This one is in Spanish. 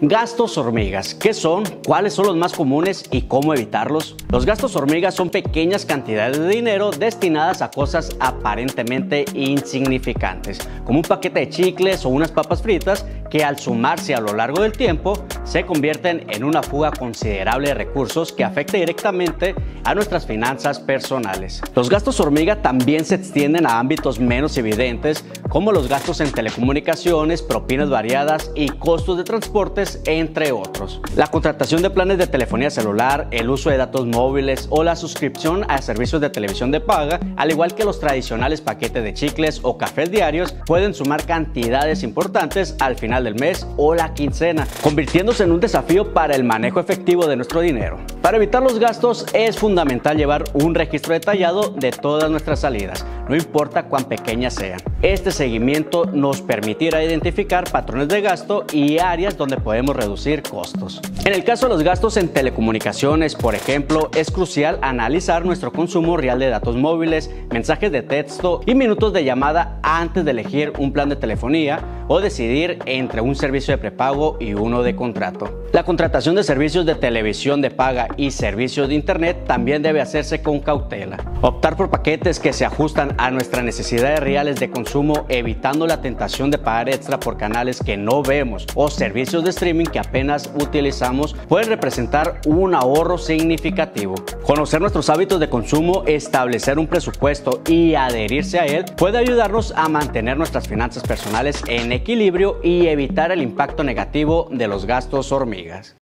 Gastos hormigas. ¿Qué son? ¿Cuáles son los más comunes y cómo evitarlos? Los gastos hormigas son pequeñas cantidades de dinero destinadas a cosas aparentemente insignificantes, como un paquete de chicles o unas papas fritas que al sumarse a lo largo del tiempo se convierten en una fuga considerable de recursos que afecta directamente a nuestras finanzas personales. Los gastos hormiga también se extienden a ámbitos menos evidentes como los gastos en telecomunicaciones, propinas variadas y costos de transportes, entre otros. La contratación de planes de telefonía celular, el uso de datos móviles o la suscripción a servicios de televisión de paga, al igual que los tradicionales paquetes de chicles o cafés diarios, pueden sumar cantidades importantes al final del mes o la quincena, convirtiéndose en un desafío para el manejo efectivo de nuestro dinero. Para evitar los gastos es fundamental llevar un registro detallado de todas nuestras salidas, no importa cuán pequeñas sean. Este seguimiento nos permitirá identificar patrones de gasto y áreas donde podemos reducir costos. En el caso de los gastos en telecomunicaciones, por ejemplo, es crucial analizar nuestro consumo real de datos móviles, mensajes de texto y minutos de llamada antes de elegir un plan de telefonía o decidir entre un servicio de prepago y uno de contrato. La contratación de servicios de televisión de paga y servicios de internet también debe hacerse con cautela. Optar por paquetes que se ajustan a nuestras necesidades reales de consumo, evitando la tentación de pagar extra por canales que no vemos o servicios de streaming que apenas utilizamos, puede representar un ahorro significativo. Conocer nuestros hábitos de consumo, establecer un presupuesto y adherirse a él puede ayudarnos a mantener nuestras finanzas personales en equilibrio y evitar el impacto negativo de los gastos hormigas.